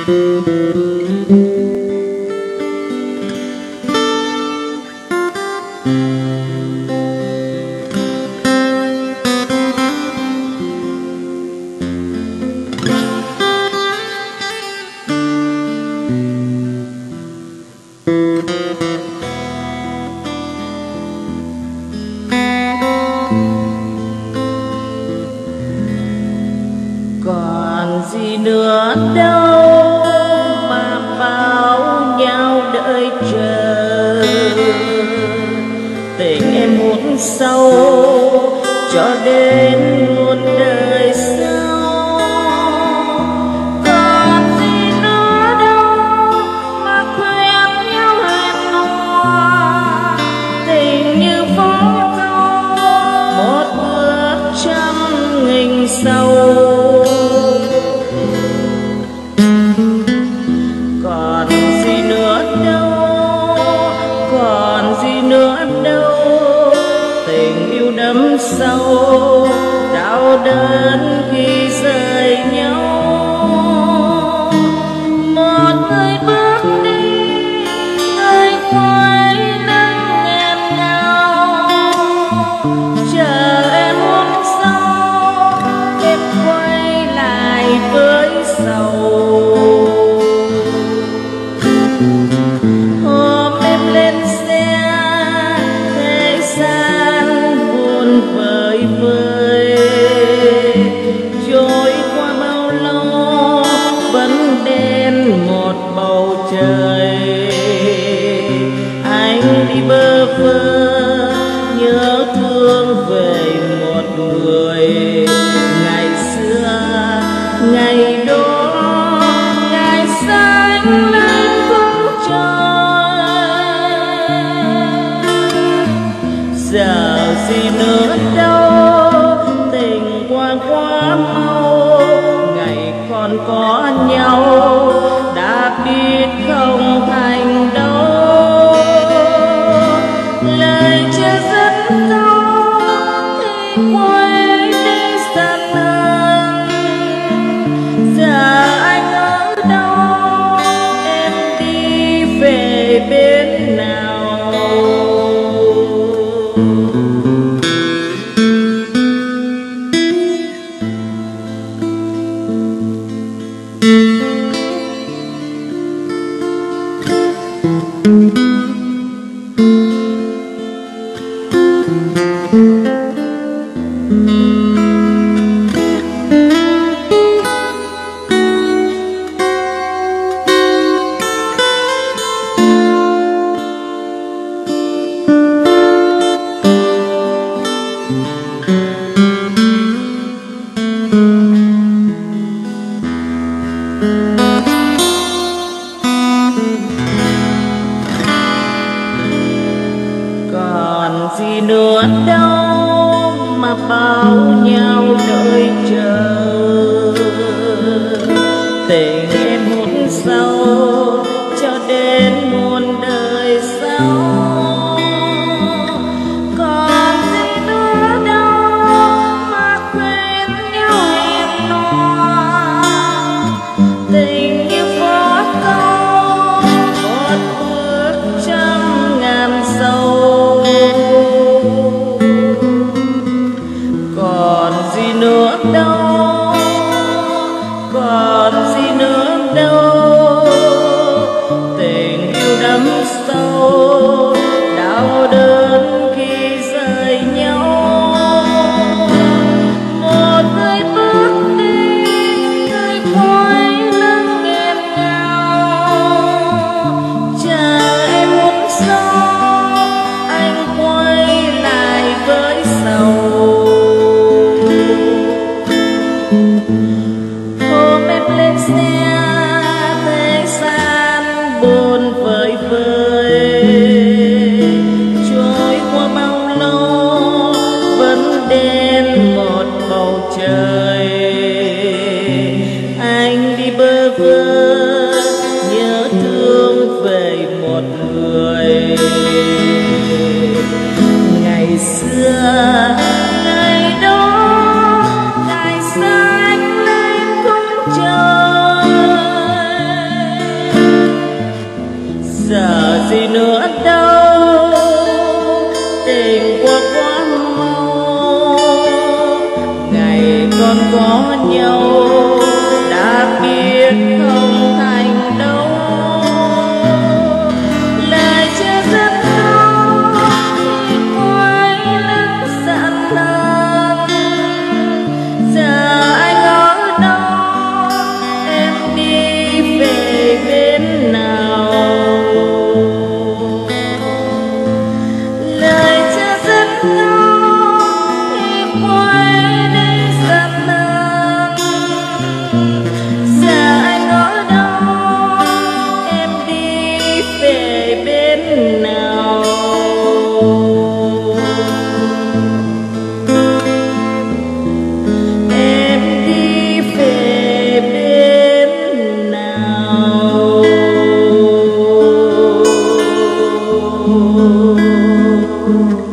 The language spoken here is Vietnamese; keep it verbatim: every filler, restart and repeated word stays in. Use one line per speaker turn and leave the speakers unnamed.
Còn gì nữa đâu mà bao nhau đợi chờ, tình em hút sâu cho đến muôn đời sau. Còn gì nữa đâu mà khuyên nhau hẹn hò, tình như phố câu một bước trăm nghìn sâu. Còn gì nữa đâu, còn gì nữa đâu, tình yêu đắm sâu đau đớn khi rời nhau. Một người bước đi, người quay lưng nghẹn ngào, chờ em hôm sau em quay lại với sầu. Hôm em lên xe thế gian buồn vơi vơi, trôi qua bao lâu vẫn đen một bầu trời. Anh đi bơ vơ nhớ thương về một người ngày xưa, ngày đó ngày xanh lên khung trời. Giờ gì nữa đâu, tình qua quá mau, ngày còn có nhau đã biết không thành đâu. Lời chưa rất đau thì quay đi xa lắm. Giờ anh ở đâu, em đi về bên nào? Còn gì nữa đâu mà bao nhau đợi chờ, tình em hút sâu cho đến muôn đời sau. Còn gì nữa đâu mà khuyên nhau hẹn hò, tình như phố câu một bước trăm ngàn sâu. Còn gì nữa đâu, còn gì nữa đâu, tình yêu đắm sâu đau đớn khi rời nhau. Một người bước đi, người quay lưng nghẹn ngào, chờ em hôm sau anh quay lại với sầu. Hôm em lên xe thế gian buồn vơi vơi, trôi qua bao lâu vẫn đen một bầu trời. Anh đi bơ vơ nhớ thương về một người ngày xưa, ngày đó ngày xanh lên khung trời. còn có nhau đã biết không thành đâu. Lời chưa dứt câu thì quay lưng sẵn ngang. Giờ anh ở đâu, em đi về bên nào? Lời chưa dứt câu thì quay đi sẵn ngang. Giờ anh ở đâu, em đi về bên nào? Em đi về bên nào?